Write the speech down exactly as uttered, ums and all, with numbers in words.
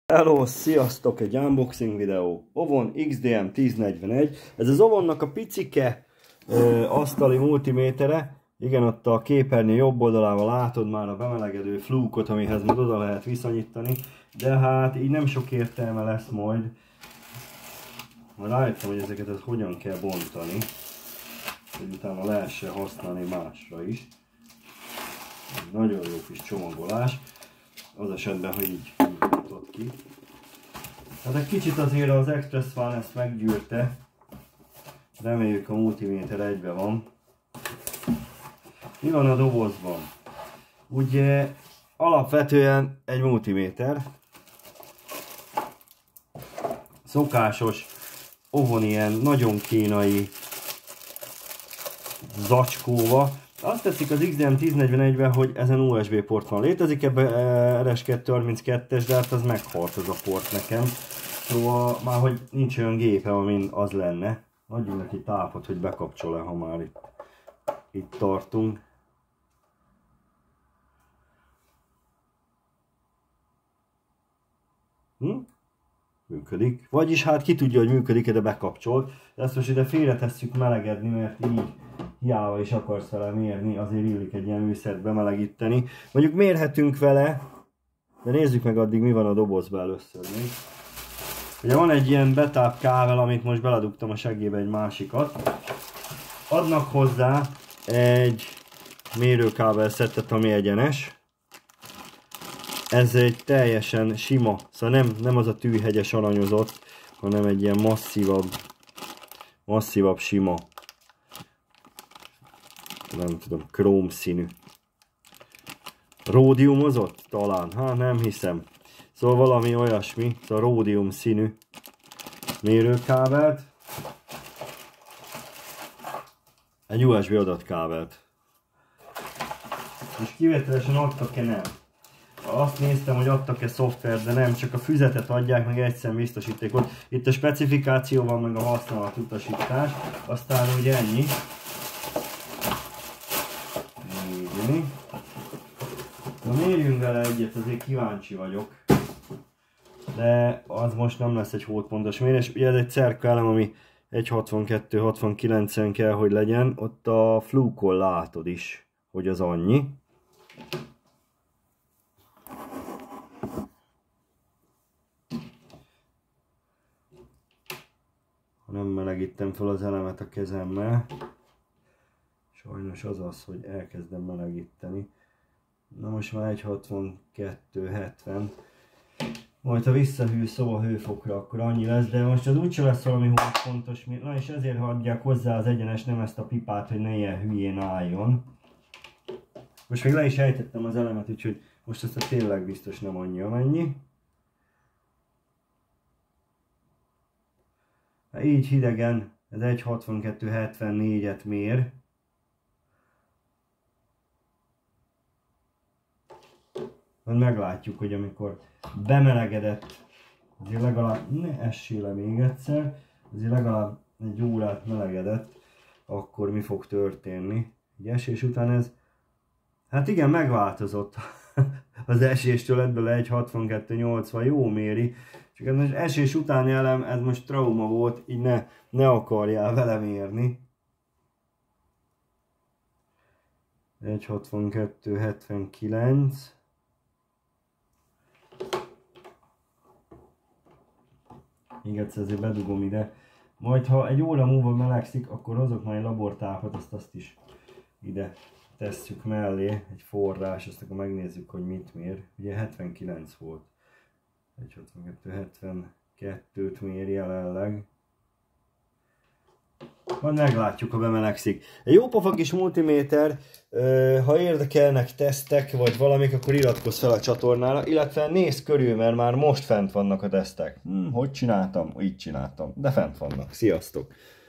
Hello, sziasztok! Egy unboxing videó. Ovon X D M ezernegyvenegy. Ez az Ovonnak a picike ö, asztali multimétere. Igen, ott a képernyő jobb oldalával látod már a bemelegedő flúkot, amihez majd oda lehet viszonyítani. De hát így nem sok értelme lesz majd. Majd rájöttem, hogy ezeket ez hogyan kell bontani, hogy utána lehessen használni másra is. Nagyon jó kis csomagolás. Az esetben, hogy így bontott ki. Hát egy kicsit azért az Express Fan ezt meggyűrte. Reméljük a multiméter egybe van. Mi van a dobozban? Ugye alapvetően egy multiméter. Szokásos, Ovon ilyen nagyon kínai zacskóba. Azt tetszik az X D M ezernegyvenegyben, hogy ezen U S B port van. Létezik ebben R S kétszázharminckettes, de hát az meghalt az a port nekem. Szóval már hogy nincs olyan gépe, amin az lenne. Adjunk neki tápot, hogy bekapcsol-e, ha már itt, itt tartunk. Hm? Működik. Vagyis hát ki tudja, hogy működik-e, de bekapcsolt. De ezt most ide félretesszük melegedni, mert így hiába is akarsz vele mérni, azért illik egy ilyen műszert bemelegíteni. Mondjuk mérhetünk vele, de nézzük meg addig, mi van a dobozban először még. Ugye van egy ilyen betáp kábel, amit most beledugtam a seggébe egy másikat. Adnak hozzá egy mérőkábel szettet, ami egyenes. Ez egy teljesen sima, szóval nem, nem az a tűhegyes aranyozott, hanem egy ilyen masszívabb, masszívabb sima, nem tudom, króm színű. Ródiumozott? Talán, hát nem hiszem. Szóval valami olyasmi, szóval ródium színű mérőkábelt. Egy U S B adatkábelt. És kivételesen adtak-e nem? Azt néztem, hogy adtak-e szoftvert, de nem, csak a füzetet adják, meg egy szem biztosítékot. Itt a specifikáció van, meg a használatutasítás. Aztán ugye ennyi. Így. Na mérjünk vele egyet, azért kíváncsi vagyok. De az most nem lesz egy hódpontos mérés. Ugye ez egy cerka elem, ami egy hatvankettő hatvankilencen kell, hogy legyen. Ott a flúkon látod is, hogy az annyi. Nem melegítem fel az elemet a kezemmel. Sajnos az az, hogy elkezdem melegíteni. Na most már egy hatvankettő hetven. Majd ha visszahűl szobahőfokra, akkor annyi lesz, de most az úgyse lesz valami hódpontos. Na és ezért adják hozzá az egyenes, nem ezt a pipát, hogy ne ilyen hülyén álljon. Most még le is ejtettem az elemet, úgyhogy most ezt a tényleg biztos nem annyi amennyi. Így hidegen ez egy hatvankettő hetvennégyet mér. Majd meglátjuk, hogy amikor bemelegedett, azért legalább, ne essél le még egyszer, azért legalább egy órát melegedett, akkor mi fog történni. Egy esés után ez, hát igen, megváltozott. Az eséstől lett bele egy hatvankettő nyolcvan, jó méri. Csak ez most esés utáni elem, ez most trauma volt, így ne, ne akarjál vele mérni. egy hatvankettő hetvenkilenc. Még egyszer azért bedugom ide. Majd ha egy óra múlva melegszik, akkor hozok majd labortápot, azt, azt is ide tesszük mellé, egy forrás, azt akkor megnézzük, hogy mit mér. Ugye hetvenkilenc volt. egy hatvankettő hetvenkettőt mér jelenleg. Majd meglátjuk, ha bemelegszik. Egy jó pofa kis multiméter, ha érdekelnek tesztek, vagy valamik, akkor iratkozz fel a csatornára, illetve nézz körül, mert már most fent vannak a tesztek. Hm, hogy csináltam? Így csináltam, de fent vannak. Sziasztok!